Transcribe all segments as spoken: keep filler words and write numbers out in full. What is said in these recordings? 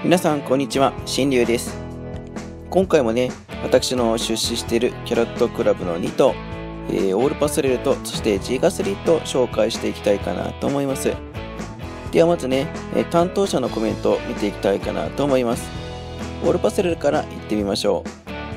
皆さんこんにちは、新龍です。今回もね、私の出資しているキャロットクラブのに頭、えー、オールパスレルとそしてジーガスリットを紹介していきたいかなと思います。ではまずね、えー、担当者のコメントを見ていきたいかなと思います。オールパスレルから行ってみましょ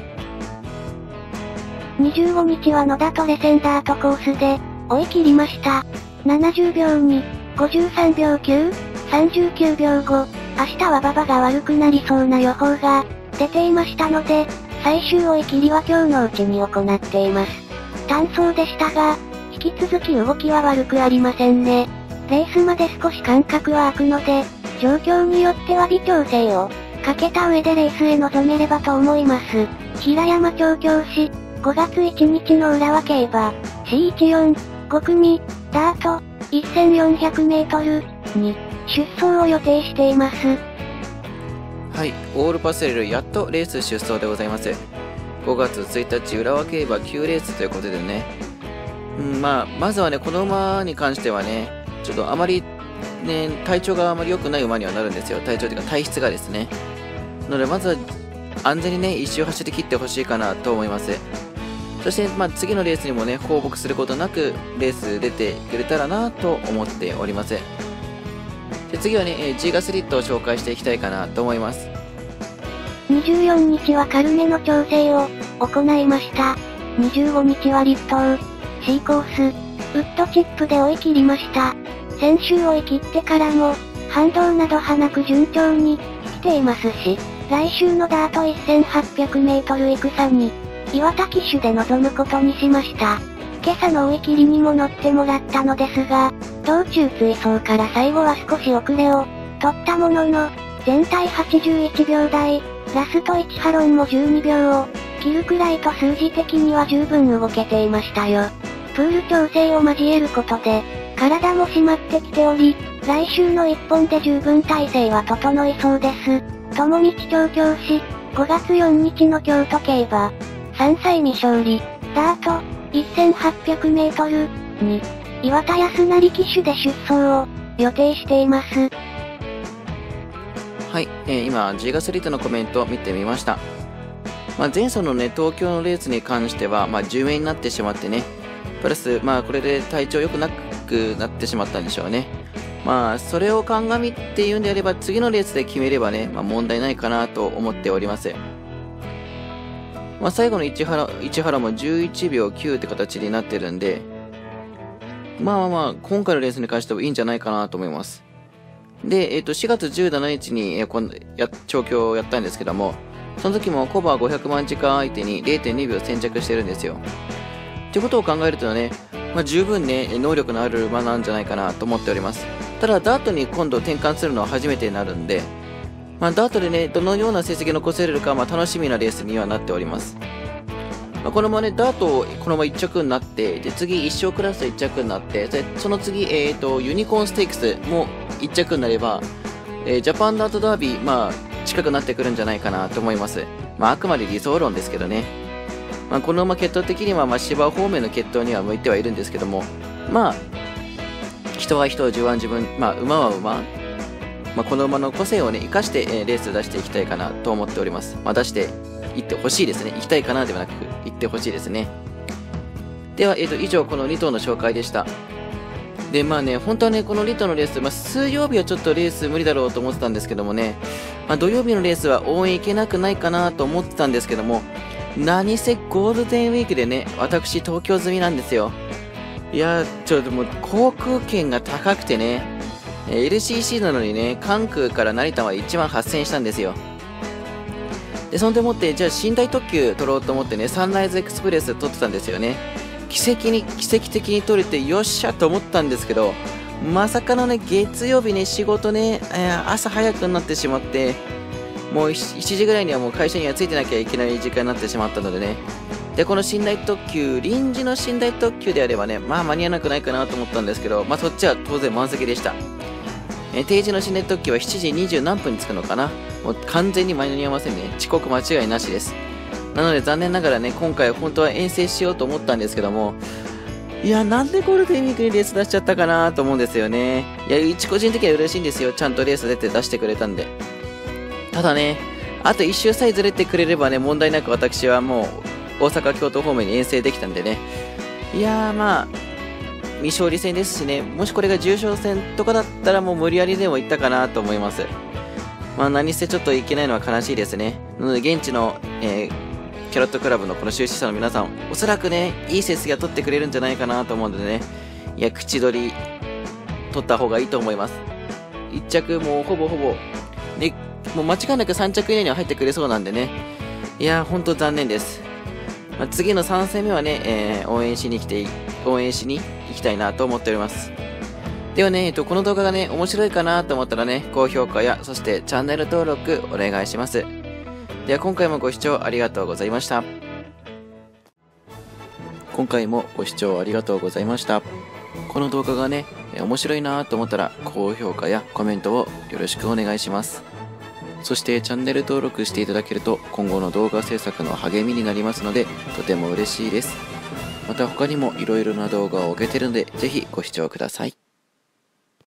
う。にじゅうごにちは野田とレセンダートコースで追い切りました。ななじゅうびょうに、ごじゅうさんびょうきゅう、さんじゅうきゅうびょうご、明日は馬場が悪くなりそうな予報が出ていましたので、最終追い切りは今日のうちに行っています。単走でしたが、引き続き動きは悪くありませんね。レースまで少し間隔は空くので、状況によっては微調整をかけた上でレースへ臨めればと思います。平山調教師、ごがついちにちの浦和競馬 シーいちよん、ごくみ、ダート、せんよんひゃくメートルに出走を予定しています。 はい、オールパスレルやっとレース出走でございます。ごがつついたち浦和競馬きゅうレースということでね、うん、まあまずはねこの馬に関してはねちょっとあまりね体調があまり良くない馬にはなるんですよ。体調というか体質がですね。なのでまずは安全にね一周走り切ってほしいかなと思います。そして、まあ、次のレースにもね放牧することなくレース出てくれたらなと思っております。で次はね、えー、ジーガスリットを紹介していきたいかなと思います。 にじゅうよっかには軽めの調整を行いました。にじゅうごにちは立東 C コースウッドチップで追い切りました。先週追い切ってからも反動などはなく順調に来ていますし、来週のダートせんはっぴゃくメートル戦に岩田騎手で臨むことにしました。今朝の追い切りにも乗ってもらったのですが、道中追走から最後は少し遅れを取ったものの、全体はちじゅういちびょうだい、ラストいちハロンもじゅうにびょうを切るくらいと数字的には十分動けていましたよ。プール調整を交えることで、体も締まってきており、来週のいっぽんで十分体勢は整いそうです。友道調教師、ごがつよっかにちの京都競馬、さんさい未勝利、ダート、せんはっぴゃくメートルに、岩田康成騎手で出走を予定しています。 はい、えー、今、ジーガスリットのコメントを見てみました。まあ、前走のね、東京のレースに関しては、まあ、じゅうめいになってしまってね、プラス、まあ、これで体調良くなくなってしまったんでしょうね。まあ、それを鑑みっていうんであれば、次のレースで決めればね、まあ、問題ないかなと思っております。まあ、最後の市原、市原もじゅういちびょうきゅうって形になってるんで、まあまあまあ、今回のレースに関してはいいんじゃないかなと思います。で、えっと、しがつじゅうしちにちに、えー、今度や、調教をやったんですけども、その時もコバーごひゃくまん時間相手に れいてんにびょう先着してるんですよ。ってことを考えるとね、まあ、十分ね、能力のある馬なんじゃないかなと思っております。ただ、ダートに今度転換するのは初めてになるんで、まあ、ダートでね、どのような成績を残せれるか、まあ、楽しみなレースにはなっております。まあ、このままね、ダート、このままいっちゃくになって、で、次、一生クラスいっちゃくになって、でその次、えっと、ユニコーンステークスもいっちゃくになれば、えー、ジャパンダートダービー、まあ、近くなってくるんじゃないかなと思います。まあ、あくまで理想論ですけどね。まあ、この馬、血統的には、まあ、芝方面の血統には向いてはいるんですけども、まあ、人は人を、自分は自分、まあ、馬は馬、まあ、この馬の個性をね、生かして、えー、レース出していきたいかなと思っております。まあ、出していってほしいですね。行きたいかなではなく、行ってほしいですね。では、えっと、以上、このに頭の紹介でした。で、まあね、本当はね、このに頭のレース、まあ、水曜日はちょっとレース無理だろうと思ってたんですけどもね、まあ、土曜日のレースは応援行けなくないかなと思ってたんですけども、何せゴールデンウィークでね、私、東京済みなんですよ。いや、ちょっともう、航空券が高くてね、エルシーシー なのにね、関空から成田までいちまんはっせんえんしたんですよ。で、そんでもって、じゃあ寝台特急取ろうと思ってね、サンライズエクスプレス取ってたんですよね。奇跡に、奇跡的に取れて、よっしゃと思ったんですけど、まさかのね、月曜日ね、仕事ね、えー、朝早くになってしまって、もうしちじぐらいにはもう会社には着いてなきゃいけない時間になってしまったのでね。で、この寝台特急、臨時の寝台特急であればね、まあ間に合わなくないかなと思ったんですけど、まあそっちは当然満席でした。えー、定時の寝台特急はしちじにじゅうなんぷんに着くのかな。もう完全に間に合いませんね。遅刻間違いなしです。なので残念ながらね、今回本当は遠征しようと思ったんですけども、いや、なんでゴールデンウィークにレース出しちゃったかなと思うんですよね。いや、一個人的には嬉しいんですよ。ちゃんとレース出て出してくれたんで。 ただね、あといっ周さえずれてくれればね、問題なく私はもう大阪京都方面に遠征できたんでね。いやーまあ未勝利戦ですしね、もしこれが重賞戦とかだったらもう無理やりでも行ったかなと思います。まあ何せちょっといけないのは悲しいですね。なので現地の、えー、キャロットクラブのこの出資者の皆さん、おそらくね、いい成績が取ってくれるんじゃないかなと思うのでね、いや、口取り取った方がいいと思います。いっ着もうほぼほぼ、ね、もう間違いなくさん着以内には入ってくれそうなんでね、いやーほんと残念です。まあ、次のさん戦目はね、えー、応援しに来て、応援しに行きたいなと思っております。ではね、えっと、この動画がね、面白いかなと思ったらね、高評価や、そしてチャンネル登録お願いします。では今回もご視聴ありがとうございました。今回もご視聴ありがとうございました。この動画がね、面白いなと思ったら、高評価やコメントをよろしくお願いします。そしてチャンネル登録していただけると今後の動画制作の励みになりますのでとても嬉しいです。また他にも色々な動画を上げてるのでぜひご視聴ください。